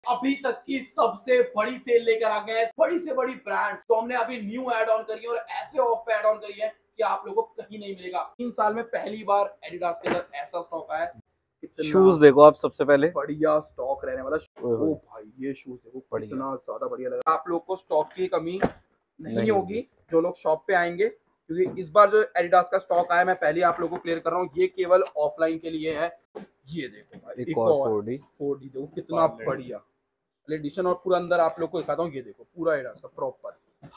अभी तक की सबसे बड़ी सेल लेकर आ गए हैं, बड़ी से बड़ी ब्रांड्स तो हमने अभी न्यू ऐड ऑन करी है और ऐसे ऑफ पे ऐड ऑन करी है कि आप लोगों को कहीं नहीं मिलेगा। 3 साल में पहली बार एडिडास के अंदर ऐसा स्टॉक आया है। शूज देखो आप, सबसे पहले बढ़िया स्टॉक रहने वाला। ओ भाई ये शूज देखो कितना ज्यादा बढ़िया लग रहा है। आप लोग को स्टॉक की कमी नहीं होगी जो लोग शॉप पे आएंगे, क्योंकि इस बार जो एडिडास का स्टॉक आया मैं पहले आप लोगों को क्लियर कर रहा हूँ, ये केवल ऑफलाइन के लिए है। ये देखो भाई एक और 4D देखो कितना बढ़िया एडिशन, और पूरा अंदर आप लोग को दिखाता हूँ। ये देखो पूरा एडिडास का प्रॉपर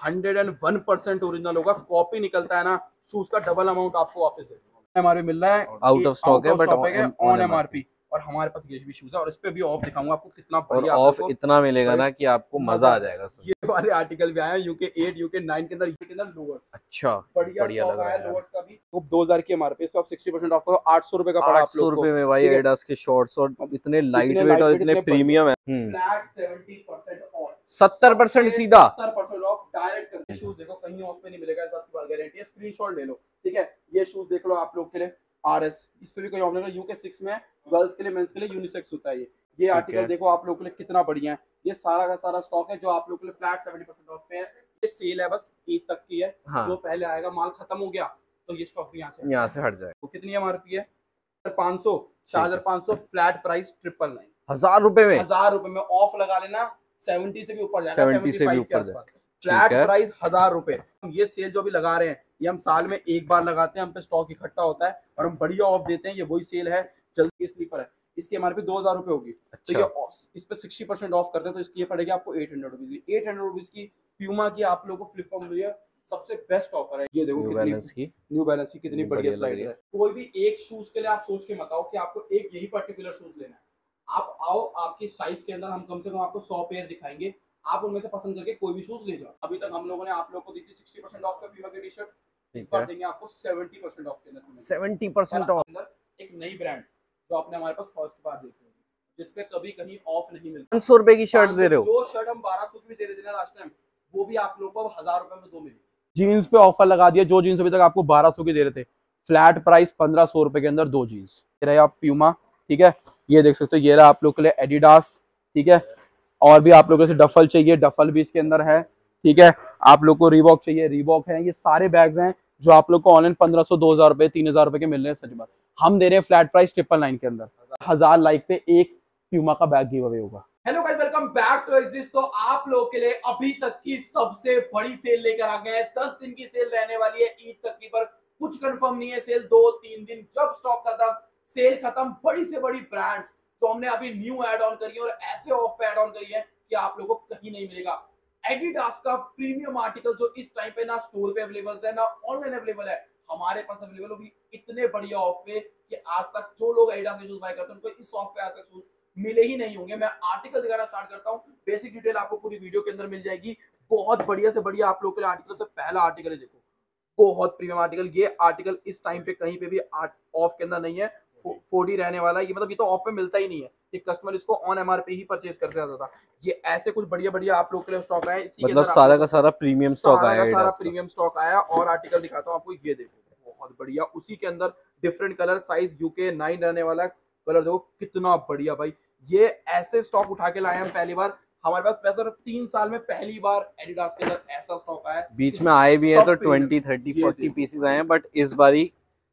101% ओरिजिनल होगा। कॉपी निकलता है ना शूज का डबल अमाउंट आपको वापस दे दूंगा। हमारे मिल रहा है आउट ऑफ स्टॉक है बट ऑन एमआरपी, और हमारे पास ये भी शूज है और इस पे भी ऑफ दिखाऊंगा आपको कितना बढ़िया। ऑफ इतना मिलेगा ना कि आपको मजा आ जाएगा। ये वाले आर्टिकल भी आए यूके 8 यूके 9 के अंदर लोअर्स। अच्छा बढ़िया लग रहा है लोअर्स का भी। तो 2000 की एमआरपी, इसको आप 60% ऑफ करो 800 रुपए का पड़ा आप लोग को। 800 रुपए में भाई एडिडास के शॉर्ट्स, और इतने लाइट वेट और इतने प्रीमियम है। फ्लैट 70% ऑफ, 70% सीधा 70% ऑफ डायरेक्ट करके। शूज देखो कहीं ऑफ पे नहीं मिलेगा, इस बात की गारंटी है। स्क्रीनशॉट ले लो, ठीक है। ये शूज देख लो आप लोग के लिए RS, इस पे भी कोई ऑफ नहीं है। यूके 6 में गर्ल्स के लिए मेंस के लिए यूनिसेक्स होता है ये आर्टिकल देखो आप लोग के लिए कितना बढ़िया है। ये सारा का सारा स्टॉक है जो आप लोग के लिए फ्लैट 70% ऑफ पे है। ये सेल है बस ईद तक की है। हाँ। जो पहले आएगा माल खत्म हो गया तो ये स्टॉक यहाँ से हट जाए। तो कितनी एमआरपी है? 500, 4500 फ्लैट प्राइस 999। 1000 रुपए में, 1000 रुपए में ऑफ लगा लेना 70 से भी ऊपर जाएगा, 70 से भी ऊपर जाएगा। फ्लैट प्राइस 1000 रुपए। ये सेल जो भी लगा रहे हैं ये हम साल में एक बार लगाते हैं, हम पे स्टॉक इकट्ठा होता है और हम बढ़िया ऑफ देते हैं। ये वही सेल है, जल्दी स्लीपर है। इसकी एमआरपी 2000 रुपए होगी। अच्छा। तो ये इस पे 60% ऑफ करते हैं तो इसकी ये पड़ेगी आपको 800 रुपीज। 800 रुपीज की प्यूमा की आप लोगों को फ्लिप फ्लॉप मिली है, सबसे बेस्ट ऑफर है। ये देखो न्यू बैलेंस की कितनी बढ़िया स्लाइडर है। कोई भी एक शूज के लिए आप सोच के मत आओ कि आपको एक यही पर्टिकुलर शूज लेना है। आप आओ, आपकी साइज के अंदर हम कम से कम आपको 100 पेयर दिखाएंगे, आप उनमें से पसंद करके कोई भी शूज ले जाओ। अभी तक हम लोगों ने आप लोगों को दी थी 60% ऑफ का प्यूमा की टी शर्ट, इस बार देंगे आपको 70% ऑफ के अंदर। 70% ऑफ एक नई ब्रांड जो आपने हमारे पास फर्स्ट बार देखी होगी, जिसपे कभी कहीं ऑफ नहीं मिलता। 500 रुपए की शर्ट दे रहे हो। जो शर्ट हम 1200 की भी दे रहे थे ना लास्ट टाइम, वो भी आप लोगों को 1000 रुपए में 2 मिली। जीन्स पे ऑफर लगा दिया, जो जीन्स अभी तक आपको 1200 की दे रहे थे, फ्लैट प्राइस 1500 रुपए के अंदर 2 जीन्स। ये रहे आप प्यूमा, ठीक है। ये देख सकते हो, ये रहा आप लोग के लिए एडिडास, ठीक है। और भी आप लोगों से डफल चाहिए, डफल भी इसके अंदर है, ठीक है। आप लोग को रीबॉक चाहिए, रीबॉक है। ये सारे बैग्स हैं जो आप लोग को ऑनलाइन 1500 2000 रुपए 3000 रुपए के मिल रहे हैं। सच बात, हम दे रहे हैं फ्लैट प्राइस 999 के अंदर। 1000 लाइक पे एक प्यूमा का बैग गिव अवे होगा। Hello guys, welcome back to Exist. तो आप लोग के लिए अभी तक की सबसे बड़ी सेल लेकर आ गए हैं। 10 दिन की सेल रहने वाली है ईद तक की, पर कुछ कंफर्म नहीं है। सेल 2-3 दिन, जब स्टॉक खत्म सेल खत्म। बड़ी से बड़ी ब्रांड्स तो हमने अभी न्यू ऐड ऑन करी है और ऐसे ऑफ पे ऐड ऑन करी है कि आप लोगों को कहीं नहीं मिलेगा। एडिडास का प्रीमियम आर्टिकल जो इस टाइम पे ना स्टोर पे अवेलेबल है ना ऑनलाइन अवेलेबल है, हमारे पास अवेलेबल होगी इतने बढ़िया ऑफ पे कि आज तक जो लोग एडिडास के शूज बाय करते हैं उनको इस ऑफ पे आज तक शूज मिले ही नहीं होंगे। मैं आर्टिकल दिखाना स्टार्ट करता हूँ, बेसिक डिटेल आपको पूरी वीडियो के अंदर मिल जाएगी। बहुत बढ़िया से बढ़िया आप लोग के लिए आर्टिकल से पहला आर्टिकल है, देखो बहुत प्रीमियम आर्टिकल। ये आर्टिकल इस टाइम पे कहीं पे भी ऑफ के अंदर नहीं है, 4D रहने वाला है। ये मतलब ये तो ऑफ पे मिलता ही नहीं है, ये कस्टमर इसको ऑन एमआरपी ही परचेज करते जाता था। ये ऐसे कुछ बढ़िया बढ़िया आप लोग के लिए स्टॉक आया, इसी मतलब सारा का सारा प्रीमियम स्टॉक आया है। सारा प्रीमियम स्टॉक आया। और आर्टिकल दिखाता हूँ आपको, ये देखो बहुत बढ़िया, उसी के अंदर डिफरेंट कलर, साइज यूके 9 रहने वाला कलर, देखो कितना बढ़िया भाई। ये ऐसे स्टॉक उठा के लाए हम पहली बार, हमारे पास पैसा 3 साल में पहली बार एडिडास के अंदर ऐसा स्टॉक आया। बीच में आए भी है तो 20 30 40 पीसेस आए हैं, बट इस बारी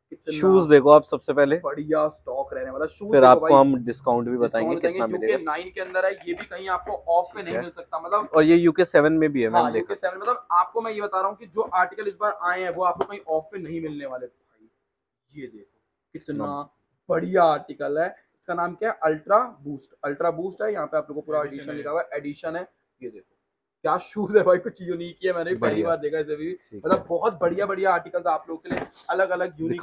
शूज देखो आप, सबसे पहले बढ़िया स्टॉक रहने वाला। शूज फिर आपको हम डिस्काउंट भी बताएंगे कितना मिलेगा। यूके 9 के अंदर है, ये भी कहीं आपको ऑफ पे नहीं मिल सकता मतलब। और ये यूके 7 में भी है। हाँ, यूके 7 मतलब आपको मैं ये बता रहा हूँ कि जो आर्टिकल इस बार आए हैं वो आपको कहीं ऑफ पे नहीं मिलने वाले भाई। ये देखो कितना बढ़िया आर्टिकल है। इसका नाम क्या है? अल्ट्रा बूस्ट है। यहाँ पे आप लोगों को पूरा एडिशन लिखा हुआ है, एडिशन है। ये देखो क्या शूज है भाई, कुछ यूनिक है, मैंने पहली बार देखा इसे भी। मतलब बहुत बढ़िया बढ़िया आर्टिकल्स आप लोग के लिए अलग अलग यूनिक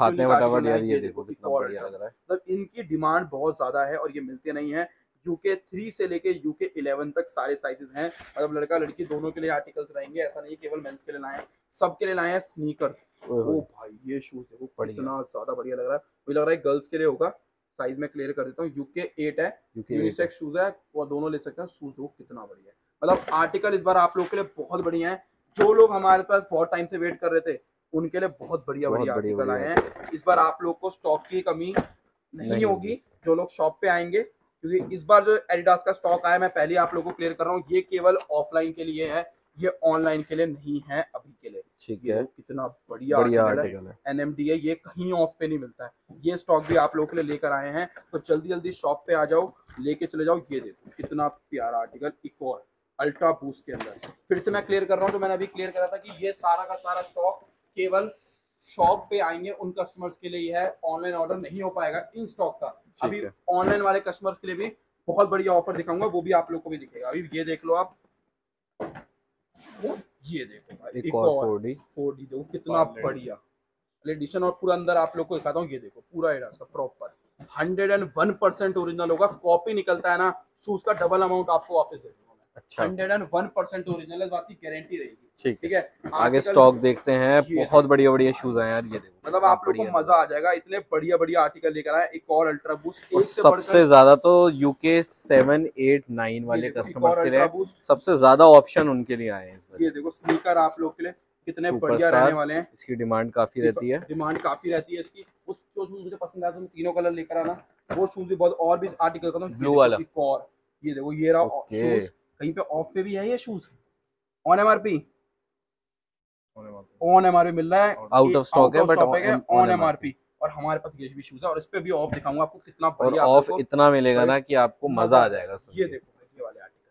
ये देखो कितना बढ़िया लग रहा है। मतलब इनकी डिमांड बहुत ज्यादा है और ये मिलते नहीं है। यूके 3 से लेके यूके 11 तक सारे साइजेस हैं, मतलब लड़का लड़की दोनों के लिए आर्टिकल्स रहेंगे। ऐसा नहीं केवल मेंस के लिए लाए हैं, सबके लिए लाए हैं स्नीकर्स। ओ भाई ये शूज देखो कितना ज्यादा बढ़िया लग रहा है। मुझे लग रहा है गर्ल्स के लिए होगा। साइज में क्लियर कर देता हूँ, यूके 8 है, यूनिसेक्स शूज है, वो दोनों ले सकते हैं। शूज देखो कितना बढ़िया है। मतलब आर्टिकल इस बार आप लोग के लिए बहुत बढ़िया है। जो लोग हमारे पास बहुत टाइम से वेट कर रहे थे उनके लिए बहुत बढ़िया आर्टिकल आए हैं। इस बार आप लोग को स्टॉक की कमी नहीं होगी। जो लोग शॉप पे आएंगे क्योंकि इस बार जो एडिडास का स्टॉक आया, मैं पहले आप लोगों को क्लियर कर रहा हूँ, ये केवल ऑफलाइन के लिए है, ये ऑनलाइन के लिए नहीं है अभी के लिए। ठीक ये है, कितना बढ़िया आर्टिकल है। NMD है, ये कहीं ऑफ पे नहीं मिलता है। ये स्टॉक भी आप लोगों के लिए लेकर आए हैं, तो जल्दी जल्दी शॉप पे आ जाओ, लेके चले जाओ। ये देखो कितना प्यारा आर्टिकल, एक और अल्ट्रा बूस्ट के अंदर। फिर से मैं क्लियर कर रहा हूँ, जो मैंने अभी क्लियर करा था कि ये सारा का सारा स्टॉक केवल शॉप पे आएंगे उन कस्टमर्स के लिए है, ऑनलाइन ऑर्डर नहीं हो पाएगा इन स्टॉक का। अभी ऑनलाइन वाले कस्टमर्स के लिए भी बहुत बढ़िया ऑफर दिखाऊंगा, वो भी आप लोग को भी दिखेगा। अभी ये देख लो आप, ये देखो भाई, एक और 4D देखो कितना बढ़िया एडिशन। और पूरा अंदर आप लोग को दिखाता हूँ, ये देखो पूरा एडास का प्रॉपर 101% ओरिजिनल होगा। कॉपी निकलता है ना शूज का, डबल अमाउंट आपको वापस दे दूंगा। अच्छा, 101% ओरिजिनल, इस बात की गारंटी रहेगी। ठीक है, आगे स्टॉक देखते हैं। बहुत बढ़िया बढ़िया शूज हैं यार, ये देखो मतलब आप लोग को मजा आ जाएगा, इतने बढ़िया बढ़िया आर्टिकल लेकर आए। एक और अल्ट्रा बूस्ट, सबसे ज्यादा तो UK 7, 8, 9 वाले कस्टमर्स के लिए सबसे ज्यादा ऑप्शन उनके लिए आए हैं। ये देखो स्नीकर आप लोग के लिए कितने बढ़िया रहने वाले हैं। इसकी डिमांड काफी रहती है, इसकी। उस जो शूज मुझे पसंद आया, तीनों कलर लेकर आना, वो शूज भी बहुत। और भी आर्टिकल का ब्लू वाला, और ये देखो ये रहा शूज, कहीं पे ऑफ पे भी है ये शूज, ऑन MRP मिल रहा है, आउट ऑफ स्टॉक है बट ऑन MRP। और हमारे पास ये भी शूज है, और इस पे भी ऑफ दिखाऊंगा आपको कितना बढ़िया, और ऑफ इतना मिलेगा ना कि आपको मजा आ जाएगा। ये देखो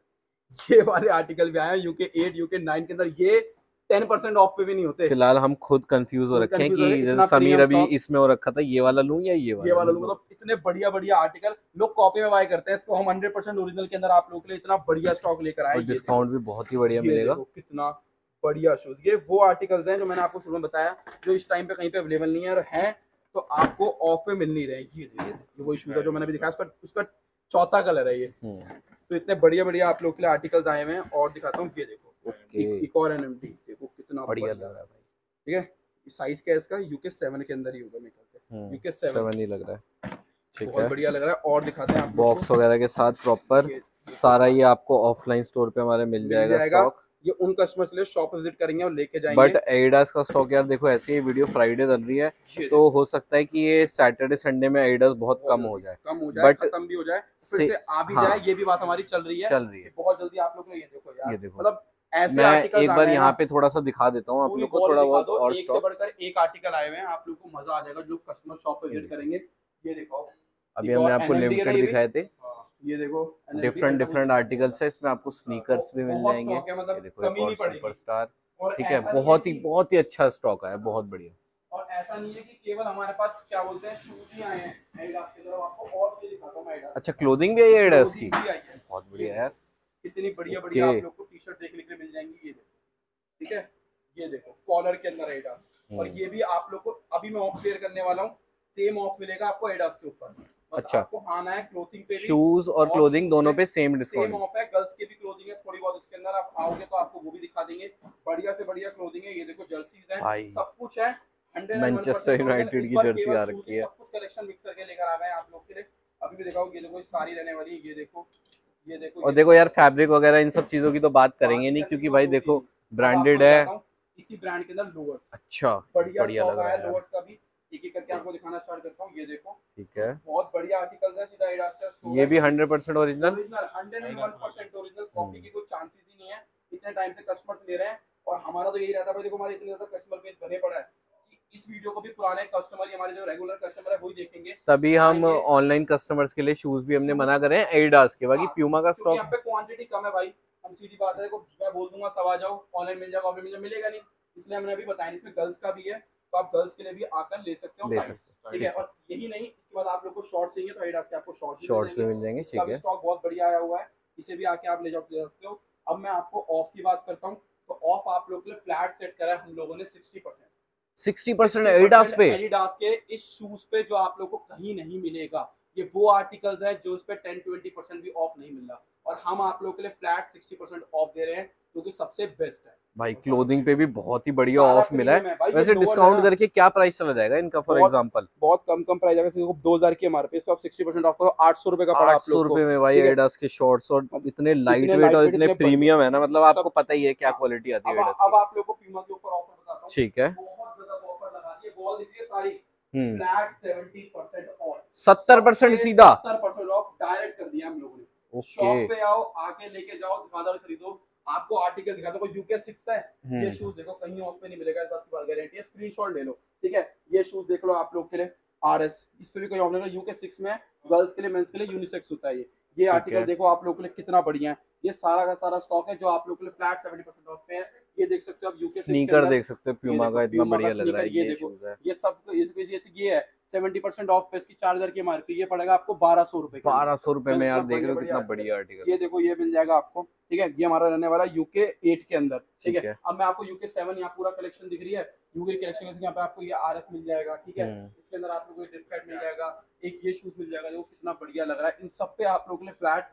ये वाले आर्टिकल भी आए हैं UK 8, UK 9 के अंदर। ये 10% ऑफ पे भी नहीं होते। फिलहाल हम खुद कंफ्यूज हो रखे हैं कि जैसे समीर अभी इसमें हो रखा था, ये वाला लूं या ये वाला लूं। मतलब इतने बढ़िया बढ़िया आर्टिकल लोग कॉपी में बाय करते हैं, इसको हम 100% ओरिजिनल के अंदर आप लोगों के लिए इतना बढ़िया स्टॉक लेकर आए। डिस्काउंट भी बहुत ही बढ़िया मिलेगा। कितना बढ़िया शूज, ये वो आर्टिकल्स हैं जो मैंने आपको शुरू में बताया, जो इस टाइम पे कहीं पे अवेलेबल नहीं है, और हैं तो आपको ऑफ पे मिल नहीं रहे। ये वही शूज है जो मैंने अभी दिखाया, उसका चौथा कलर है ये। तो इतने बढ़िया बढ़िया आप लोग के लिए आर्टिकल्स आए हुए हैं। और दिखाता हूँ, ये देखो एक और NMD देखो कितना बढ़िया लग रहा है भाई। ठीक है, साइज क्या है इसका, UK 7 के अंदर ही होगा मेरे ख्याल से, UK 7 ही लग रहा है। ठीक है, बहुत बढ़िया लग रहा है। और दिखाते हैं, बॉक्स वगैरह के साथ प्रॉपर सारा ये आपको ऑफलाइन स्टोर पे हमारे मिल जाएगा स्टॉक। ये उन कस्टमर्स के लिए शॉप विजिट करेंगे और लेके जाएंगे। बट एडिडास का स्टॉक यार देखो, ऐसे ही वीडियो फ्राइडे चल रही है, तो हो सकता है कि ये सैटरडे संडे में एडिडास बहुत कम हो जाए, बट खत्म भी हो जाए, फिर से आ भी जाए। ये भी बात हमारी चल रही है बहुत जल्दी। आप लोग ये देखो यार, मतलब ऐसे आर्टिकल एक बार यहाँ पे थोड़ा सा दिखा देता हूँ आप लोग को, थोड़ा बहुत और एक से बढ़कर एक आर्टिकल आए हुए हैं। आप लोग को मजा आ जाएगा जो कस्टमर शॉप पे विजिट करेंगे। ये देखो, अभी हमने आपको लिमिटेड दिखाए थे, ये देखो डिफरेंट आर्टिकल्स है इसमें। आपको स्नीकर्स भी मिल जाएंगे, ये देखो एक और सुपरस्टार। ठीक है, बहुत ही अच्छा स्टॉक है, बहुत बढ़िया। और ऐसा नहीं है कि केवल हमारे पास क्या बोलते हैं शूज ही आए हैं एडिडास की तरफ, आपको और भी दिखाता हूं मैं एडिडास। अच्छा, क्लोथिंग भी है एडिडास की, बहुत बढ़िया यार। कितनी बढ़िया बढ़िया आप लोग को टी शर्ट देखने के लिए मिल जाएंगी। ये देखो, ठीक है, ये देखो कॉलर के अंदर एडिडास। और ये भी आप लोग को अभी मैं ऑफ क्लियर करने वाला हूँ, सेम ऑफ मिलेगा आपको एडिडास के ऊपर। अच्छा, आपको आना है क्लोथिंग पे भी, शूज और क्लोथिंग दोनों पे सेम डिस्काउंट ऑफ है। गर्ल्स के भी क्लोथिंग है थोड़ी बहुत इसके अंदर, आप आओगे तो आपको वो भी दिखा देंगे। बढ़िया से बढ़िया क्लोथिंग है। ये देखो जर्सीज है, सब कुछ है। मैनचेस्टर यूनाइटेड की जर्सी आ रखी है, सब कुछ कलेक्शन मिक्स करके लेकर आ गए आप लोग के लिए। अभी भी दिखाओ, ये देखो सारी रहने वाली है। ये देखो और देखो यार फैब्रिक वगैरह इन सब चीजों की तो बात करेंगे नहीं, क्योंकि भाई देखो ब्रांडेड है। इसी ब्रांड के अंदर लोअर्स, अच्छा बढ़िया लग रहा है लोअर्स का भी। एक करके आपको दिखाना स्टार्ट करता हूँ। ये देखो, ठीक है, बहुत बढ़िया आर्टिकल्स है। सीधा एडिडास का, ये भी 100% ओरिजिनल, 101% ओरिजिनल, कॉपी की कोई चांसेस ही नहीं है। इतने टाइम से कस्टमर्स ले रहे हैं, और हमारा तो यही रहता है भाई। देखो हमारे इतने ज्यादा कस्टमर बेस बने पड़ा है कि इस वीडियो को भी पुराने कस्टमर, हमारे जो रेगुलर कस्टमर है वही देखेंगे। तभी हम ऑनलाइन कस्टमर्स के लिए शूज भी हमने मना करे हैं एडिडास के। बाकी प्यूमा का स्टॉक यहाँ पे क्वांटिटी कम है भाई, हम सीधी बात है। देखो मैं बोल दूंगा सब आ जाओ, ऑनलाइन मिल जाएगा, ऑफलाइन मिलेगा नहीं, इसलिए हमने अभी बताया। इसमें गर्ल्स का भी है, तो आप गर्ल्स के लिए भी आकर ले सकते हो, ठीक है। और यही नहीं, इसके बाद आप लोग को शॉर्ट्स चाहिए तो एडिडास के आपको शॉर्ट्स भी मिल जाएंगे। ठीक है, स्टॉक बहुत बढ़िया आया हुआ है, इसे भी आके आप ले सकते हो। अब मैं आपको ऑफ की बात करता हूँ, तो ऑफ आप लोग के लिए फ्लैट सेट करा है हम लोगों ने 60% एडिडास पे। एडिडास के इस शूज पे जो आप लोग को कहीं नहीं मिलेगा। ये वो आर्टिकल्स है जो इस पे 10-20% भी ऑफ नहीं मिल रहा, और हम आप लोग के लिए फ्लैट 60% ऑफ दे रहे हैं, जो कि सबसे बेस्ट है भाई। क्लोथिंग पे भी बहुत ही बढ़िया ऑफ मिला है। वैसे डिस्काउंट करके क्या प्राइस चला जाएगा इनका? फॉर एग्जांपल बहुत कम प्राइस है, 2000 की एमआरपी, इसको आप 60% ऑफ करो, 800 रुपए का पड़ा आप लोग को। 800 रुपए में भाई एडिडास के शॉर्ट्स, और इतने लाइट वेट और इतने प्रीमियम है ना, मतलब आपको पता ही है क्या क्वालिटी आती है एडिडास की। अब आप लोग को प्यूमा के ऊपर ऑफर बताता हूं। ठीक है, बहुत ज्यादा ऑफर लगा दिए, बॉल दिखिए सारी फ्लैट 70% ऑफ, 70% सीधा 70% ऑफ डायरेक्ट कर दिया हम लोगों ने। ओके शॉप पे आओ, आके लेके जाओ, दुकानदार खरीदो, आपको आर्टिकल दिखा दो। कोई यूके 6 है, ये शूज देखो कहीं ऑफ पे नहीं मिलेगा, इस बात की गारंटी है। स्क्रीनशॉट ले लो, ठीक है। ये शूज देख लो आप लोग के लिए आरएस, इस पे भी कोई ऑफ नहीं है। यूके 6 में गर्ल्स के लिए, मेंस के लिए यूनिसेक्स होता है ये आर्टिकल देखो आप लोग के लिए कितना बढ़िया है। ये सारा का सारा स्टॉक है जो आप लोग के लिए फ्लैट 70% ऑफ पे है। ये देख सकते हो आप यूके 6 स्नीकर देख सकते हो, प्यूमा का इतना बढ़िया लग रहा है ये शूज है। ये सब ये है 70% ऑफ पे। इसकी चार्जर की एमआरपी ये पड़ेगा आपको 1200 रुपए। 1200 रुपए में यार देख रहे हो कितना बढ़िया आर्टिकल। ये देखो ये मिल जाएगा आपको, ठीक है। ये हमारा रहने वाला यूके 8 के अंदर, ठीक है। अब मैं आपको यूके 7 यहाँ पूरा कलेक्शन दिख रही है, यूके कलेक्शन यहाँ पे आपको ये आरएस मिल जाएगा, ठीक है। इसके अंदर आप लोगों को डिस्काउंट मिल जाएगा, एक ये शूज मिल जाएगा जो कितना बढ़िया लग रहा है। इन सब पे आप लोगों के लिए फ्लैट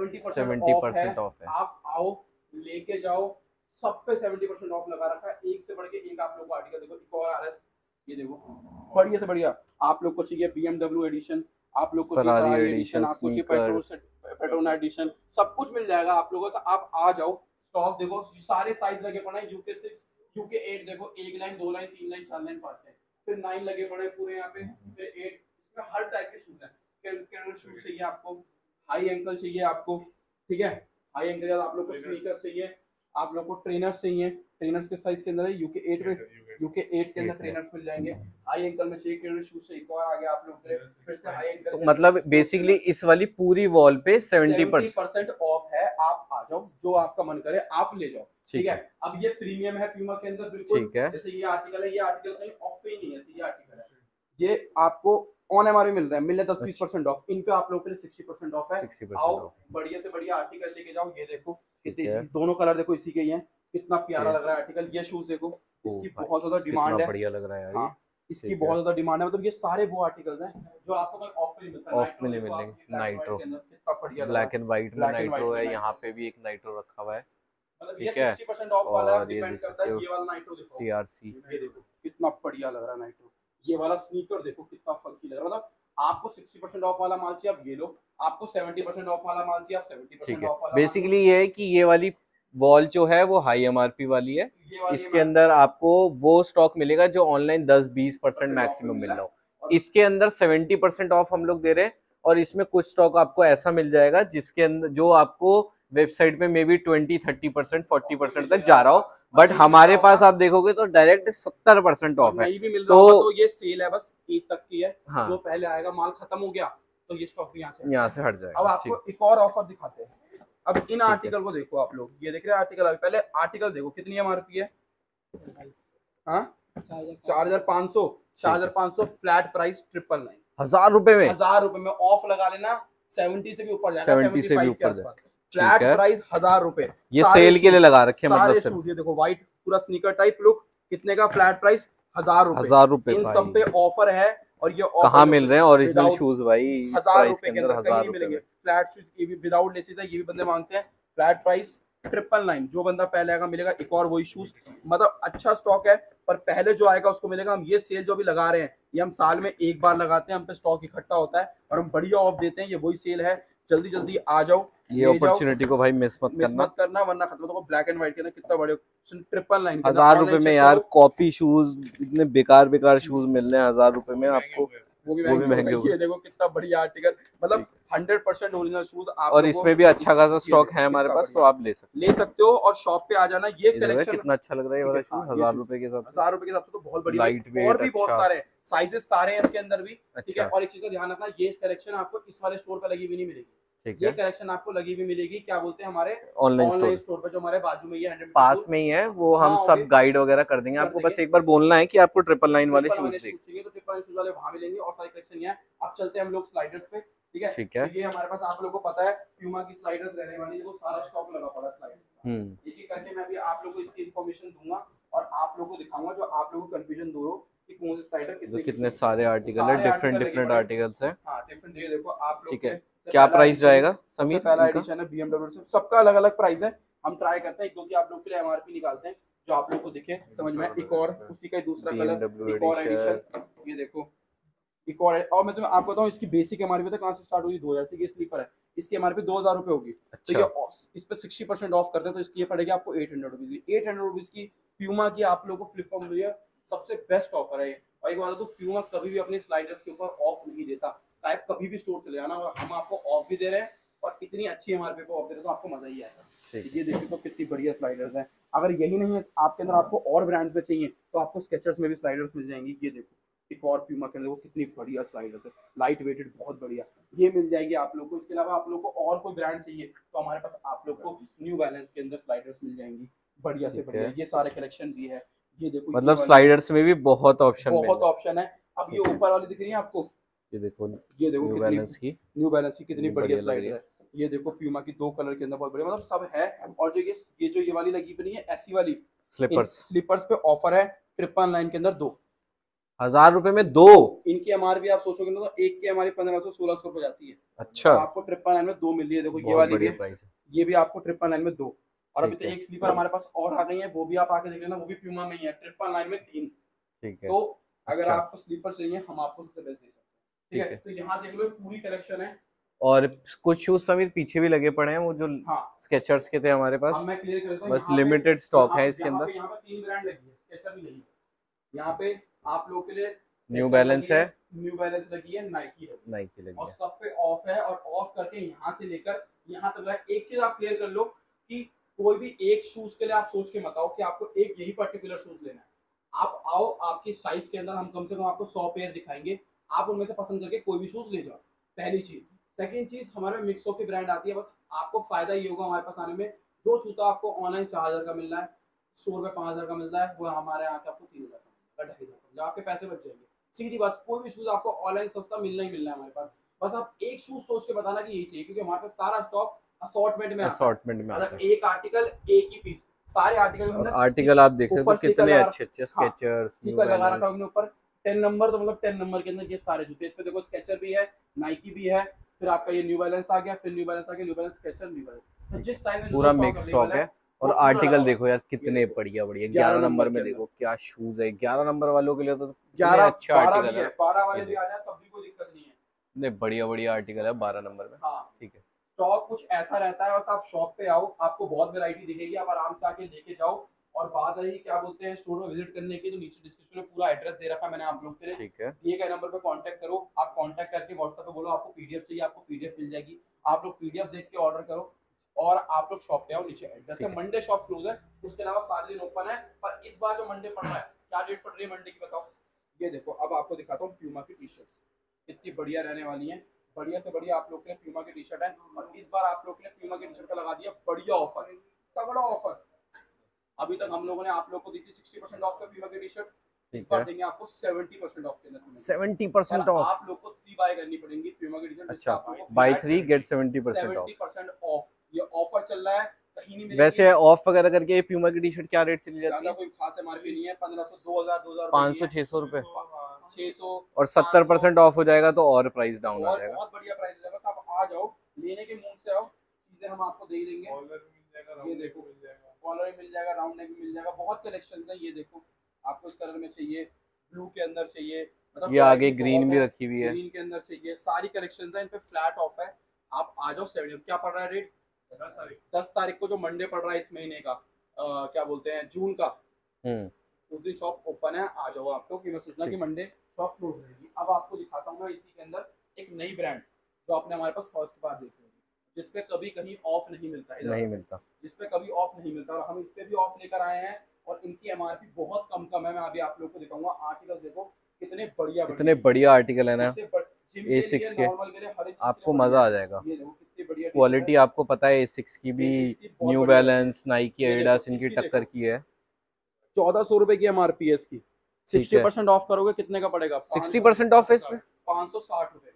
70% ऑफ है। आप आओ लेके जाओ, सब पे 70% ऑफ लगा रखा है। एक से बढ़ के एक आप लोग को आर्टिकल देखो। एक और आरएस ये देखो बढ़िया से बढ़िया। आप लोग को चाहिए BMW एडिशन, आप लोग को चाहिए एडिशन, आपको चाहिए पेट्रोना एडिशन, सब कुछ मिल जाएगा आप लोगों से। आप आ जाओ, स्टॉक देखो, सारे साइज लगे पड़े हैं। यूके 6 यूके 8 देखो, 1 line 2 line 3 line 4 line 5 line, फिर 9 लगे पड़े पूरे यहाँ पे, फिर 8। इसमें हर टाइप के शूज है। कैजुअल शूज चाहिए आपको, हाई एंकल चाहिए आपको, ठीक है। हाई एंकल आप लोग को स्नीकर चाहिए, आप लोग को ट्रेनर्स चाहिए। ट्रेनर्स के साइज के अंदर है यूके 8 में, यूके 8 के अंदर ट्रेनर्स मिल जाएंगे। हाई एंकल में चाहिए ट्रेनर शूज से एक और आ गया आप लोग के लिए, फिर से हाई एंकल। तो मतलब बेसिकली इस वाली पूरी वॉल पे 70% ऑफ है। आप आ जाओ, जो आपका मन करे आप ले जाओ, ठीक है। अब ये प्रीमियम है प्यूमा के अंदर, बिल्कुल ठीक है। जैसे ये आर्टिकल है, ये आर्टिकल कहीं ऑफ पे ही नहीं है, ये आर्टिकल है, ये आपको ऑन एमआरपी मिल रहा है, मिल रहा है 10-20% ऑफ। इन पे आप लोगों के लिए 60% ऑफ है। आओ बढ़िया से बढ़िया आर्टिकल लेके जाओ। ये देखो कितने दोनों कलर देखो इसी के ही हैं, कितना प्यारा लग रहा है आर्टिकल। ये शूज देखो, इसकी बहुत ज्यादा डिमांड है, बढ़िया लग रहा है यार। इसकी बहुत ज्यादा डिमांड है। मतलब ये सारे वो आर्टिकल्स हैं जो आपको कोई ऑफ पे नहीं मिलता, ऑफ में नहीं मिलेंगे। नाइट्रो ब्लैक एंड व्हाइट में नाइट्रो है, यहाँ पे भी एक नाइट्रो रखा हुआ है, मतलब ये 60% ऑफ वाला है, डिपेंड करता है। ये वाला नाइट्रो देखो टीआरसी, ये देखो कितना बढ़िया लग रहा है नाइट्रो। ये वाला स्नीकर देखो कितना फंकी लग रहा है। मतलब आपको 60% ऑफ वाला माल चाहिए आप ये लो, आपको 70% ऑफ वाला माल चाहिए आप 70% ऑफ वाला। बेसिकली ये है कि ये वाली वॉल जो है वो हाई एमआरपी वाली है। इसके अंदर आपको वो स्टॉक मिलेगा जो ऑनलाइन 10-20% मैक्सिमम मिल रहा हो। इसके अंदर 70% ऑफ हम लोग दे रहे हैं, और इसमें कुछ स्टॉक आपको ऐसा मिल जाएगा जिसके अंदर जो आपको वेबसाइट पे मे बी 20-30% 40% तक जा रहा हो, बट हमारे पास आप देखोगे तो डायरेक्ट 70% ऑफ है। तो ये सेल है बस ईद तक की है। हाँ। जो पहले आएगा माल खत्म हो गया तो ये स्टॉक यहाँ से हट जाएगा। अब आपको एक और ऑफर दिखाते हैं। अब इन आर्टिकल को देखो आप लोग, ये देख रहे हैं आर्टिकल। अभी पहले आर्टिकल देखो कितनी एमआरपी है, हाँ 4500 फ्लैट प्राइस 999, 1000 रुपए में, 1000 रुपए में ऑफ लगा लेना। 70 से भी ऊपर जाएगा, 70 से भी ऊपर जाएगा। फ्लैट प्राइस 1000 रुपए। ये सेल के लिए लगा रखे हैं, मतलब शूज ये देखो व्हाइट पूरा स्नीकर टाइप लुक, कितने का फ्लैट प्राइस 1000 रुपए। इन सब पे ऑफर है। और ये कहाँ मिल रहे हैं ओरिजिनल शूज भाई? 1000 रुपए के अंदर कहीं नहीं मिलेंगे फ्लैट शूज। ये भी विदाउट लेसिस है, ये भी बंदे मांगते हैं। फ्लैट प्राइस 999, जो बंदा पहले आएगा मिलेगा एक और वही शूज। मतलब अच्छा स्टॉक है, पर पहले जो आएगा उसको मिलेगा। हम ये सेल जो भी लगा रहे हैं ये हम साल में एक बार लगाते हैं, हम पे स्टॉक इकट्ठा होता है और हम बढ़िया ऑफ देते हैं। ये वही सेल है, जल्दी जल्दी आ जाओ, ये अपॉर्चुनिटी को भाई मिस मत करना वरना खत्म। तो ब्लैक एंड व्हाइट के ना कितना बड़े 999 1000 रुपए में यार कॉपी शूज, इतने बेकार शूज मिल रहे हैं 1000 रुपए में आपको, वो भी महंगे। ये देखो कितना बढ़िया आर्टिकल, मतलब 100% ओरिजिनल शूज आप। और इसमें भी अच्छा खासा स्टॉक है हमारे पास, तो आप ले सकते हो और शॉप पे आ जाना। ये कलेक्शन कितना अच्छा लग रहा है ये वाला शूज 1000 रुपए के हिसाब से। 1000 रुपए के हिसाब से तो बहुत बढ़िया। और भी बहुत सारे साइजेस सारे हैं इसके अंदर भी, ठीक है। और एक चीज का ध्यान रखना, ये कलेक्शन आपको इस वाले स्टोर पे लगी हुई नहीं मिलेगी। ये कलेक्शन आपको लगी हुई मिलेगी, क्या बोलते हैं, हमारे ऑनलाइन स्टोर पे जो हमारे बाजू में ही पास में ही है। वो हम सब गाइड वगैरह कर देंगे आपको, बस एक बार बोलना है कि आपको 999 वाले शूज चाहिए तो 999 शूज वाले वहां मिलेंगे। और सारी कलेक्शन है। अब चलते हैं हम लोग स्लाइडर्स पे, ठीक है। तो ये हमारे पास आप लोगों को पता है प्यूमा की स्लाइडर्स रहने वाली, वो सारा स्टॉक लगा पड़ा स्लाइडर्स। एक एक करके मैं भी आप लोगों को इसकी इंफॉर्मेशन दूंगा और आप लोगों को दिखाऊंगा, जो आप लोगों को कंफ्यूजन दूर हो कि कौन से स्लाइडर कितने सारे आर्टिकल है, डिफरेंट आर्टिकल्स है। हां डिफरेंट, ये देखो आप लोग, ठीक है। क्या प्राइस जाएगा समीर? पहला एडिशन है BMW से, सबका अलग अलग प्राइस है। हम ट्राई करते हैं एक दो की आप लोग के लिए एमआरपी निकालते हैं जो आप लोग को दिखे समझ में। एक और उसी का दूसरा कलर, एक और एडिशन, ये देखो एक और। और मैं तुम्हें आपको बताऊं इसकी बेसिक एमआरपी पता कहां से स्टार्ट हुई? 2000 से। ये स्लीपर है, इसकी एमआरपी 2000 रुपए होगी। तो ये इस पे 60% ऑफ करते हैं तो इसकी ये पड़ेगी आपको 800 रुपीज। 800 रुपीज की प्यूमा की आप लोगों को फ्लिप फ्लॉप मिली है, सबसे बेस्ट ऑफर है ये। और एक बात तो प्यूमा कभी भी अपने स्लाइडर्स के ऊपर ऑफ नहीं देता, टाइप कभी भी स्टोर चले जाना, और हम आपको ऑफ भी दे रहे हैं और इतनी अच्छी एमआरपी पे ऑफ दे रहे हैं तो आपको मजा ही आएगा। ये देखिए तो कितनी बढ़िया स्लाइडर्स हैं। अगर यही नहीं है आपके अंदर, आपको और ब्रांड्स में चाहिए तो आपको स्केचर्स में भी स्लाइडर्स मिल जाएंगी। ये देखो एक और प्यूमा के अंदर वो कितनी बढ़िया स्लाइडर्स है, लाइट वेटेड, बहुत बढ़िया, ये मिल जाएगी आप लोग को। इसके अलावा आप लोग को और कोई ब्रांड चाहिए तो हमारे पास आप लोग को न्यू बैलेंस के अंदर स्लाइडर्स मिल जाएंगी बढ़िया से बढ़िया। ये सारे कलेक्शन भी है। ये देखो मतलब स्लाइडर्स में भी बहुत ऑप्शन है। अब ये ऊपर वाली दिख रही है आपको, ये देखो न्यू बैलेंस की कितनी बढ़िया स्लाइडर है। ये देखो प्यूमा की 2 कलर के अंदर बहुत बढ़िया, मतलब सब है। और जो ये वाली लगी पड़ी है ऐसी वाली स्लीपर्स पे ऑफर है 999 के अंदर 2 1000 रुपए में 2। इनकी एमआरपी आप सोचोगे ना तो एक की हमारी 1500-1600 रुपए जाती है। अच्छा, तो आपको 999 में 2 मिल रही है। देखो ये वाली भी, ये भी आपको 999 में 2। और अभी तो एक स्लीपर हमारे पास और आ गई है, वो भी आप आके देख लेना, वो भी प्यूमा में ही है, 999 में 3। ठीक है, तो अगर आपको स्लीपर चाहिए हम आपको सबसे बेस्ट दे सकते हैं। ठीक है, तो यहाँ देख लो पूरी कलेक्शन है। और कुछ शूज समीर पीछे भी लगे पड़े हैं, वो जो स्केचर्स के थे हमारे पास। मैं क्लियर कर देता हूं, बस लिमिटेड स्टॉक है इसके अंदर। यहाँ पे 3 ब्रांड लगी है, स्केचर भी लगी है। यहाँ पे आप लोग के लिए न्यू बैलेंस है, न्यू बैलेंस लगी है, नाइकी लगी है, और सब पे ऑफ है। और ऑफ करके यहाँ से लेकर यहाँ तक एक चीज आप क्लियर कर लो कि कोई भी एक शूज के लिए आप सोच के मत आओ कि आपको एक यही पर्टिकुलर शूज लेना है। आप आओ, आपकी साइज के अंदर हम कम से कम आपको 100 पेयर दिखाएंगे, आप उनमें से पसंद करके कोई भी शूज ले जाओ, पहली चीज। सेकंड चीज, हमारे मिक्सो की ब्रांड आती है, बस आपको फायदा ये होगा हमारे पास आने में, जो जूता आपको ऑनलाइन 4000 का मिल रहा है, स्टोर पे 5000 का मिलता है, वो हमारे यहाँ के आपको 3000 का, 2500 का, आपके पैसे बच जाएंगे। सीधी बात, कोई भी शूज आपको ऑनलाइन सस्ता मिलना ही मिलना है हमारे पास। बस आप एक शूज सोच के बताना कि यही चाहिए, क्योंकि हमारे पास सारा स्टॉक असॉर्टमेंट में मतलब एक आर्टिकल एक ही पीस, सारे आर्टिकल आप देख सकते हो कितने अच्छे स्केचर्स स्टिकर लगा रखा है हमने ऊपर 10 नंबर, तो मतलब 10 नंबर के अंदर ये सारे जूते। इस पे देखो स्केचर भी है, नाइकी भी है, फिर आपका ये न्यू बैलेंस आ गया, फिर न्यू बैलेंस आ गया, New Balance Skecher, New Balance, तो जिस साइज में पूरा मिक्स स्टॉक है। और आर्टिकल देखो यार कितने बढ़िया बढ़िया। 11 नंबर में देखो क्या शूज है, 11 नंबर वालों के लिए तो 11 अच्छा आर्टिकल है। 12 वाले भी आ जाए तब भी कोई दिक्कत नहीं है। नहीं, बढ़िया बढ़िया आर्टिकल है 12 नंबर में। हाँ ठीक है, स्टॉक कुछ ऐसा रहता है, बस आप शॉप पे आओ, आपको बहुत वैरायटी दिखेगी, आप आराम से आके लेके जाओ। और बात रही क्या बोलते हैं स्टोर में विजिट करने की, तो नीचे डिस्क्रिप्शन में पूरा एड्रेस दे रखा है मैंने आप लोग के लिए। ठीक है, दिए गए नंबर पे कांटेक्ट करो, आप कांटेक्ट करके व्हाट्सएप पे बोलो आपको पीडीएफ चाहिए, आपको पीडीएफ मिल जाएगी। आप लोग पीडीएफ देख के ऑर्डर करो और आप लोग शॉप पे आओ, नीचे एड्रेस है। मंडे शॉप क्लोज है, उसके अलावा सारे दिन ओपन है। पर इस बार जो मंडे पड़ रहा है, क्या डेट पड़ रही है मंडे की बताओ? ये देखो, अब आपको दिखाता हूँ प्यूमा की टी शर्ट्स कितनी बढ़िया रहने वाली है। बढ़िया से बढ़िया आप लोग के लिए प्यूमा की टी शर्ट है, और इस बार आप लोग के लिए प्यूमा की टी शर्ट का लगा दिया बढ़िया ऑफर, तगड़ा ऑफर। अभी तक हम लोगों ने आप लोग को दी थी 60% ऑफ पे प्यूमा की टी शर्ट, इस बार देंगे आपको 70% ऑफ के अंदर। 70% ऑफ। आप लोग को 3 बाय करनी पड़ेगी प्यूमा की टी शर्ट। अच्छा, बाय 3 गेट 70% ऑफ। 70% ऑफ ये ऑफर चल रहा है, कहीं नहीं मिलेगी। वैसे ऑफ वगैरह करके प्यूमा की टी शर्ट क्या रेट चली जाती है? ज्यादा कोई खास एमआरपी नहीं है, 1500, 2000, 500, 600 रुपए, 600। और 70% ऑफ हो जाएगा तो और प्राइस डाउन आ जाएगा। बहुत बढ़िया प्राइस है, बस आप आ जाओ, लेने के मूड से आओ, चीजें हम आपको दे देंगे। ये देखो कॉलर मिल जाएगा, राउंड नेक भी मिल जाएगा, बहुत कलेक्शन है। ये देखो आपको इस कलर में चाहिए, ब्लू के अंदर चाहिए, मतलब ये आगे ग्रीन भी रखी हुई है, ग्रीन के अंदर चाहिए, सारी कलेक्शन है। इन पे फ्लैट ऑफ है, आप आ जाओ। 7 क्या पड़ रहा है रेट? 10 तारीख को जो मंडे पड़ रहा है इस महीने का, क्या बोलते हैं, जून का, उस दिन शॉप ओपन है, आ जाओ आप लोग। मैं सोचना कि मंडे शॉप क्लोज रहेगी। अब आपको दिखाता हूँ मैं इसी के अंदर एक नई ब्रांड जो आपने हमारे पास फर्स्ट बार देखी होगी, जिसपे कभी कहीं ऑफ नहीं मिलता, जिसपे कभी ऑफ नहीं मिलता, और हम इस पे भी ऑफ लेकर आए हैं। और इनकी एमआरपी बहुत कम है। मैं अभी आप लोग को दिखाऊंगा आर्टिकल, देखो कितने बढ़िया आर्टिकल है ना A6 के, आपको मजा आ जाएगा। क्वालिटी आपको पता है A6 की भी, न्यू बैलेंस, नाइकी, एडिडास इनकी टक्कर की है। 1400 रुपए की एमआरपी है इसकी, 60% ऑफ करोगे कितने का पड़ेगा? 60% ऑफ है इसमें 560 रुपए।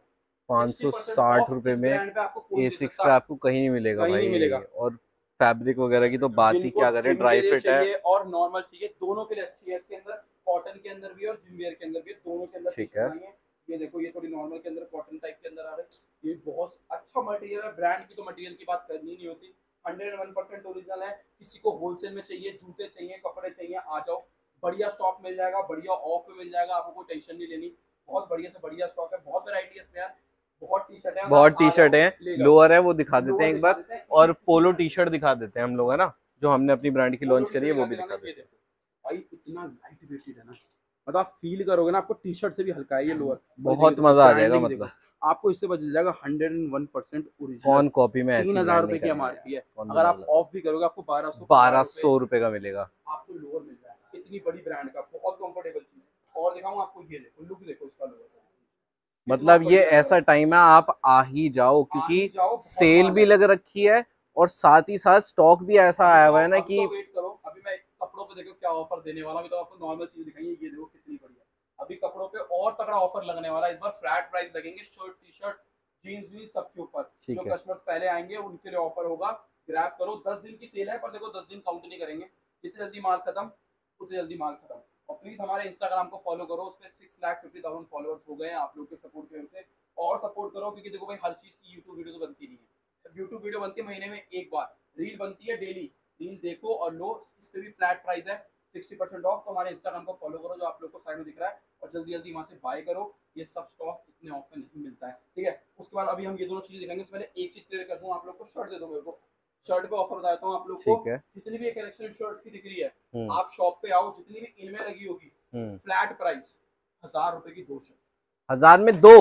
560 रुपए में A6 पे आपको कहीं नहीं मिलेगा भाई। और फैब्रिक वगैरह की तो बात ही क्या करें, ड्राई फिट है और नॉर्मल चाहिए, दोनों के लिए अच्छी है। इसके अंदर कॉटन के अंदर भी और जिम वेयर के अंदर भी, दोनों के अंदर। ठीक है, ये देखो, ये थोड़ी नॉर्मल के अंदर कॉटन टाइप के अंदर आ रहा है। ये बहुत अच्छा मटेरियल है, ब्रांड की तो मटेरियल की बात करनी नहीं होती, 101% ओरिजिनल है। किसी को होलसेल में चाहिए, जूते चाहिए, कपड़े चाहिए, आ जाओ, बढ़िया स्टॉक मिल जाएगा, बढ़िया ऑफ में मिल जाएगा, आपको कोई टेंशन नहीं लेनी। बहुत बढ़िया से बढ़िया स्टॉक है, बहुत वैरायटी है इसमें यार, बहुत टी शर्ट है, लोअर है, वो दिखा देते हैं एक बार, और पोलो टी शर्ट दिखा देते हैं हम लोग, है ना, जो हमने अपनी ब्रांड की लॉन्च करी है वो भी दिखा देते हैं। भाई इतना लाइट वेटेड है ना, मतलब आप फील करोगे ना, आपको टी शर्ट से भी हल्का है ये लोअर, बहुत मजा आ जाएगा। मतलब आपको इससे बच जाएगा 101% ओरिजिनल। कौन कॉपी में 3000 रुपए की एमआरपी है, अगर आप ऑफ भी करोगे आपको 1200 रुपए का मिलेगा। आपको लोअर मिल जाएगा, इतनी बड़ी ब्रांड का बहुत कंफर्टेबल चीज है। और दिखाऊं आपको, ये देखो लुक देखो इसका लोअर, मतलब ये ऐसा टाइम है आप आ ही जाओ, क्योंकि सेल भी लग रखी है और साथ ही साथ स्टॉक भी ऐसा आया हुआ है ना कि वेट करो। अभी मैं कपड़ों पे देखो क्या ऑफर देने वाला, अभी तो आपको नॉर्मल चीज दिखाई है, ये देखो कितनी बढ़िया। अभी कपड़ों पे और तगड़ा ऑफर लगने वाला है, इस बार फ्लैट प्राइस लगेंगे, शर्ट टी शर्ट जीन्स भी सबके ऊपर। जो कस्टमर्स पहले आएंगे उनके लिए ऑफर होगा, ग्रैब करो। 10 दिन की सेल है, पर देखो 10 दिन काउंट नहीं करेंगे, जितनी जल्दी माल खत्म उतनी जल्दी माल खत्म। और प्लीज हमारे इंस्टाग्राम को फॉलो करो, उस पर 6,50,000 फॉलोअर्स हो गए हैं आप लोग के सपोर्ट की वजह से। और सपोर्ट करो, क्योंकि देखो भाई हर चीज की यूट्यूब वीडियो तो बनती नहीं है। यूट्यूब वीडियो बनती है महीने में एक बार, रील बनती है डेली, रील देखो और लो। इस पे भी फ्लैट प्राइस है, 60% ऑफ। तो हमारे इंस्टाग्राम को फॉलो करो जो आप लोग को साइड में दिख रहा है, और जल्दी जल्दी वहां से बाय करो। ये सब स्टॉक इतने ऑफ में नहीं मिलता है, ठीक है। उसके बाद अभी हम ये दोनों चीजें दिखाएंगे, उससे पहले एक चीज क्लियर कर दूं आप लोग को, शर्ट दे दो मेरे को। शर्ट पे ऑफर बताता हूँ आप लोग को, जितनी भी कलेक्शन शर्ट्स की दिख रही है, आप शॉप पे आओ, जितनी भी इनमें लगी होगी, फ्लैट प्राइस 1000 रुपए की 2 शर्ट। 1000 में 2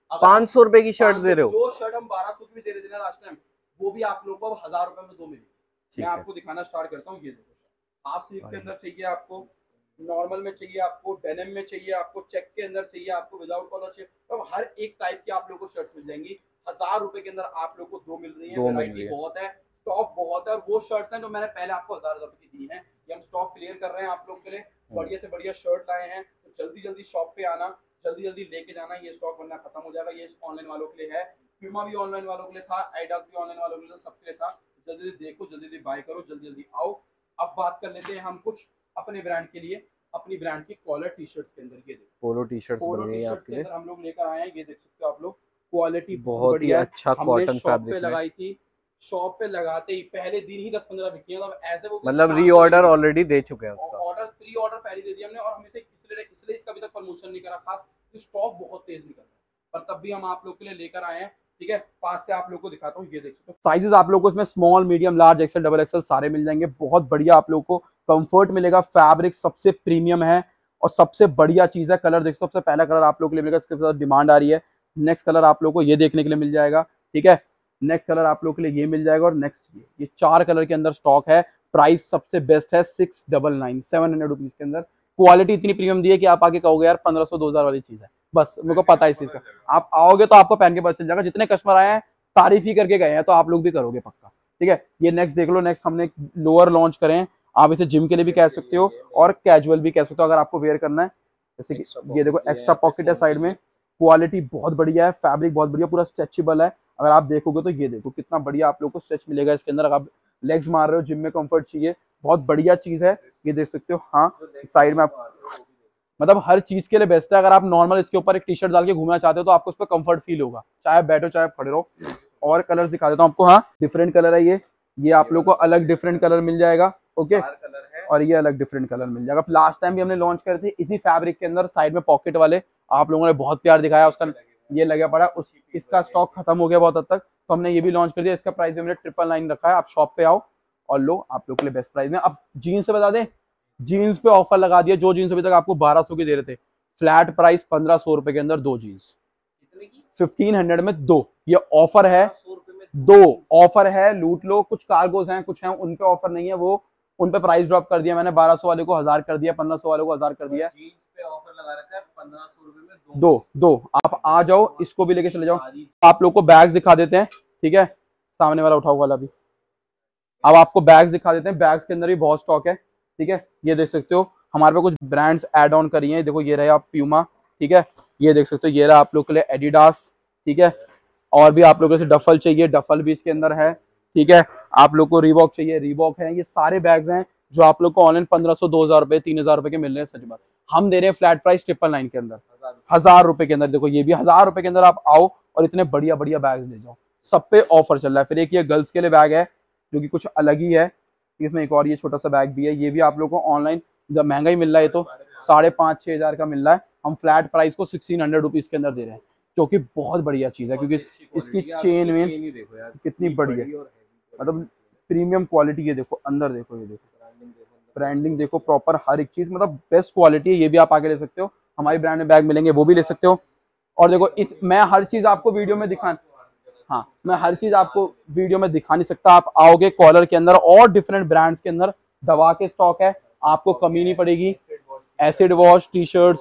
500 रुपए की शर्ट दे रहे हो। जो शर्ट हम 1200 की भी दे रहे थे ना लास्ट टाइम, वो भी आप लोग को अब 1000 रुपए में 2 मिलेगी। मैं आपको दिखाना स्टार्ट करता हूँ। ये देखो हाफ स्लीव के अंदर चाहिए आपको, नॉर्मल में चाहिए आपको, डेनिम में चाहिए आपको, चेक के अंदर चाहिए आपको, विदाउट कॉलर चाहिए, तो हर एक टाइप की आप लोग को शर्ट्स मिल जाएंगी। 1000 रुपए के अंदर आप लोग को 2 मिल रही है। वैरायटी बहुत है, स्टॉक बहुत है, और वो शर्ट्स हैं जो मैंने पहले आपको 1000 रुपए की दी है, ये हम स्टॉक क्लियर कर रहे हैं आप लोग के लिए। बढ़िया से बढ़िया शर्ट लाए हैं, तो जल्दी जल्दी शॉप पे आना, जल्दी जल्दी लेके जाना, ये स्टॉक वरना खत्म हो जाएगा। ये ऑनलाइन वालों के लिए है, प्यूमा भी ऑनलाइन वालों के लिए था, एडिडास भी ऑनलाइन वालों के लिए, सबके लिए था। जल्दी जल्दी देखो, जल्दी जल्दी बाय करो, जल्दी जल्दी आओ। अब बात कर लेते हैं हम कुछ अपने ब्रांड के लिए, अपनी ब्रांड की कॉलर टी शर्ट्स के अंदर। ये देखो पोलो टी शर्ट्स बन रही है आपके लिए, हम लोग लेकर आए हैं, ये देख सकते हो आप लोग, क्वालिटी बहुत ही अच्छा कॉटन फैब्रिक पे लगाई थी। शॉप पे लगाते ही पहले दिन ही 10-15 बिकी है, तो ऐसे वो मतलब रीऑर्डर ऑलरेडी दे चुके हैं उसका, ऑर्डर प्री ऑर्डर पहले दे दिया हमने, और हमें से इसलिए इसका अभी तक प्रमोशन नहीं करा खास, स्टॉक बहुत तेज निकल रहा है, पर तब भी हम आप लोग के लिए लेकर आए हैं, ठीक है। पास से आप लोग को दिखाता हूँ, ये देख सकते हो साइजेस आप लोग को इसमें small, medium, large, XL, double XL सारे मिल जाएंगे। बहुत बढ़िया आप लोग को कंफर्ट मिलेगा, फैब्रिक सबसे प्रीमियम है, और सबसे बढ़िया चीज है कलर देखो। सबसे पहला कलर आप लोग के लिए मिलेगा, इसके साथ डिमांड आ रही है। नेक्स्ट कलर आप लोग को ये देखने के लिए मिल जाएगा, ठीक है। नेक्स्ट कलर आप लोग के लिए ये मिल जाएगा, और नेक्स्ट ये 4 कलर के अंदर स्टॉक है। प्राइस सबसे बेस्ट है 699 700 रुपीज के अंदर। क्वालिटी इतनी प्रीमियम दी है कि आप आगे कहोगे यार 1500-2000 वाली चीज है, बस मेरे को पता है इस चीज का। आप आओगे तो आपको पहन के पता चल जाएगा। जितने कस्टमर आए हैं तारीफ ही करके गए हैं, तो आप लोग भी करोगे पक्का, ठीक है। ये नेक्स्ट देख लो, नेक्स्ट हमने लोअर लॉन्च करे हैं। आप इसे जिम के लिए भी कह सकते हो और कैजुअल भी कह सकते हो, अगर आपको वेयर करना है। जैसे कि ये देखो एक्स्ट्रा पॉकेट है साइड में, क्वालिटी बहुत बढ़िया है, फैब्रिक बहुत बढ़िया, पूरा स्ट्रेचेबल है। अगर आप देखोगे तो ये देखो कितना बढ़िया आप लोग को स्ट्रेच मिलेगा इसके अंदर। अगर आप लेग्स मार रहे हो, जिम में कंफर्ट चाहिए, बहुत बढ़िया चीज है, ये देख सकते हो। हाँ साइड में आप मतलब हर चीज के लिए बेस्ट है। अगर आप नॉर्मल इसके ऊपर एक टी शर्ट डाल के घूमना चाहते हो तो आपको उस पर कंफर्ट फील होगा, चाहे बैठो चाहे खड़े रहो। और कलर दिखा देता हूँ आपको। हाँ डिफरेंट कलर है ये आप लोग को अलग डिफरेंट कलर मिल जाएगा, ओके। और ये अलग डिफरेंट कलर मिल जाएगा। लास्ट टाइम भी हमने लॉन्च करे थे इसी फैब्रिक के अंदर, साइड में पॉकेट वाले, आप लोगों ने बहुत प्यार दिखाया, उसका ये लगा पड़ा। इसका स्टॉक खत्म हो गया बहुत हद तक, तो हमने ये भी लॉन्च कर दिया। इसका प्राइस भी हमने 999 रखा है। आप शॉप पे आओ और लो, आप लोग के लिए बेस्ट प्राइस में। अब जीन्स से बता दें, जीन्स पे ऑफर लगा दिया। जो जीन्स अभी तक आपको 1200 की दे रहे थे, फ्लैट प्राइस 1500 रुपए के अंदर 2 जीन्स, 1500 में 2। ये ऑफर है, 2 ऑफर है, लूट लो। कुछ कार्गोज हैं, कुछ हैं उन पे ऑफर नहीं है, वो उन पे प्राइस ड्रॉप कर दिया मैंने। 1200 वाले को 1000 कर दिया, 1500 वाले को 1000 कर दिया। जीन्स पे ऑफर लगा रखा है 1500 रुपए में 2। आप आ जाओ, इसको भी लेके चले जाओ। आप लोग को बैग्स दिखा देते हैं, ठीक है। सामने वाला उठाओ वाला भी। अब आपको बैग्स दिखा देते हैं। बैग्स के अंदर भी बहुत स्टॉक है, ठीक है। ये देख सकते हो हमारे पे कुछ ब्रांड्स ऐड ऑन करी हैं। देखो ये रहे आप प्यूमा, ठीक है। ये देख सकते हो ये रहा आप लोग के लिए एडिडास, ठीक है। और भी आप लोगों से डफल चाहिए, डफल भी इसके अंदर है, ठीक है। आप लोग को रीबॉक चाहिए, रीबॉक है। ये सारे बैग्स हैं जो आप लोग को ऑनलाइन 1500, 2000 रुपए, 3000 रुपए के मिल रहे हैं। सच बात, हम दे रहे हैं फ्लैट प्राइस 999 के अंदर, 1000 रुपए के अंदर। देखो ये भी 1000 रुपए के अंदर आप आओ और इतने बढ़िया बढ़िया बैग ले जाओ। सब पे ऑफर चल रहा है। फिर एक ये गर्ल्स के लिए बैग है जो कि कुछ अलग ही है, इसमें एक और ये छोटा सा बैग भी है। ये भी आप लोग को ऑनलाइन जब महंगा ही मिल रहा है, ये तो 5,500-6 हजार का मिल रहा है। हम फ्लैट प्राइस को 1600 रुपीज के अंदर दे रहे हैं, जो कि बहुत बढ़िया चीज है, क्योंकि इसकी चेन में कितनी बढ़िया, मतलब प्रीमियम क्वालिटी। ये देखो अंदर देखो, ये देखो ब्रांडिंग देखो प्रॉपर, हर एक चीज मतलब बेस्ट क्वालिटी है। ये भी आप आके ले सकते हो, हमारी ब्रांड में बैग मिलेंगे वो भी ले सकते हो। और देखो इस मैं हर चीज आपको वीडियो में हाँ मैं हर चीज आपको वीडियो में दिखा नहीं सकता। आप आओगे कॉलर के अंदर और डिफरेंट ब्रांड्स के अंदर दवा के स्टॉक है, आपको कमी नहीं पड़ेगी। एसिड वॉश टी शर्ट्स,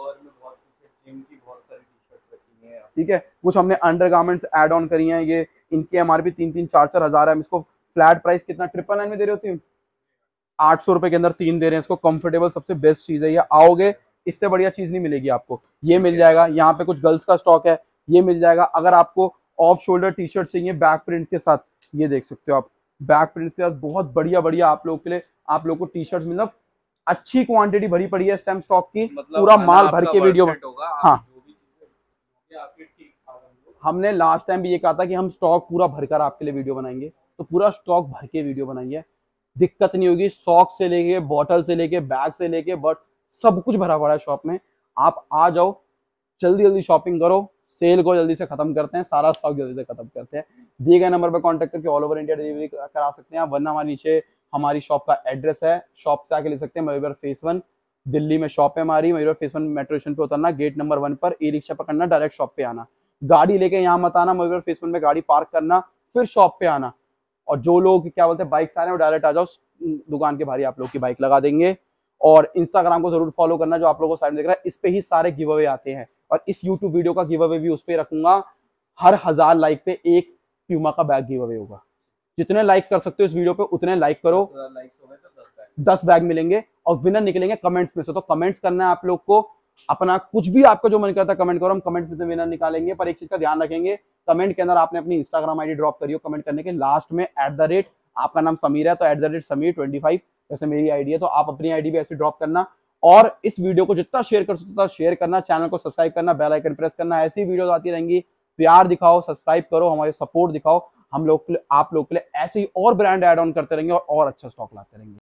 ठीक है, कुछ हमने अंडरगारमेंट्स ऐड ऑन करी हैं। ये इनकी एमआरपी 3-4 हजार है, हम इसको फ्लैट प्राइस कितना 999 में दे रहे होती हूँ, 800 रुपए के अंदर 3 दे रहे हैं इसको। कंफर्टेबल सबसे बेस्ट चीज है, ये आओगे इससे बढ़िया चीज नहीं मिलेगी आपको। ये मिल जाएगा, यहाँ पे कुछ गर्ल्स का स्टॉक है, ये मिल जाएगा। अगर आपको ऑफ शोल्डर टी शर्ट चाहिए बैक प्रिंट के साथ, ये देख सकते हो आप, बैक प्रिंट के साथ बहुत बढ़िया बढ़िया आप लोग के लिए, आप लोग को टी शर्ट मतलब अच्छी क्वांटिटी भरी पड़ी है इस टाइम स्टॉक की, मतलब पूरा माल भर के वीडियो। हाँ, हमने लास्ट टाइम भी ये कहा था कि हम स्टॉक पूरा भरकर आपके लिए वीडियो बनाएंगे, तो पूरा स्टॉक भर के वीडियो बनाई है, दिक्कत नहीं होगी। सॉक से लेके बॉटल से लेके बैग से लेके बट सब कुछ भरा पड़ा है शॉप में। आप आ जाओ, जल्दी जल्दी शॉपिंग करो, सेल को जल्दी से खत्म करते हैं, सारा स्टॉक जल्दी से खत्म करते हैं। दिए गए नंबर पर कांटेक्ट करके ऑल ओवर इंडिया डिलीवरी करा सकते हैं आप, वरना हमारे नीचे हमारी शॉप का एड्रेस है, शॉप से आके ले सकते हैं। मयूर फेस 1 दिल्ली में शॉप है हमारी, मयूर फेस 1 मेट्रो स्टेशन पे उतरना, गेट नंबर 1 पर ई रिक्शा पकड़ना, डायरेक्ट शॉप पे आना। गाड़ी लेके यहाँ मत आना, मयूर फेस 1 में गाड़ी पार्क करना फिर शॉप पे आना। और जो लोग क्या बोलते हैं बाइक से आ रहे हैं वो डायरेक्ट आ जाओ, दुकान के बाहर आप लोग की बाइक लगा देंगे। और इंस्टाग्राम को जरूर फॉलो करना, जो आप लोगों को साइड में दिख रहा है, इस पे ही सारे गिव अवे आते हैं। और इस यूट्यूब वीडियो का गिव अवे भी उस पर रखूंगा, हर 1000 लाइक पे एक प्यूमा का बैग गिव अवे होगा। जितने लाइक कर सकते हो इस वीडियो पे उतने लाइक करो, 10 बैग मिलेंगे और विनर निकलेंगे कमेंट्स में से। तो कमेंट्स करना है आप लोग को, अपना कुछ भी आपका जो मन करता है कमेंट करो, हम कमेंट में से विनर निकालेंगे। पर एक चीज का ध्यान रखेंगे, कमेंट के अंदर आपने अपनी इंस्टाग्राम आईडी ड्रॉप करियो कमेंट करने के लास्ट में, @ आपका नाम समीर है तो @समीर25 जैसे मेरी आईडी है, तो आप अपनी आईडी भी ऐसे ड्रॉप करना। और इस वीडियो को जितना शेयर कर सकते हो शेयर करना, चैनल को सब्सक्राइब करना, बेल आइकन प्रेस करना। ऐसी वीडियोस आती रहेंगी, प्यार दिखाओ, सब्सक्राइब करो, हमारे सपोर्ट दिखाओ। हम लोग के लिए, आप लोग के लिए ऐसे ही और ब्रांड ऐड ऑन करते रहेंगे और अच्छा स्टॉक लाते रहेंगे।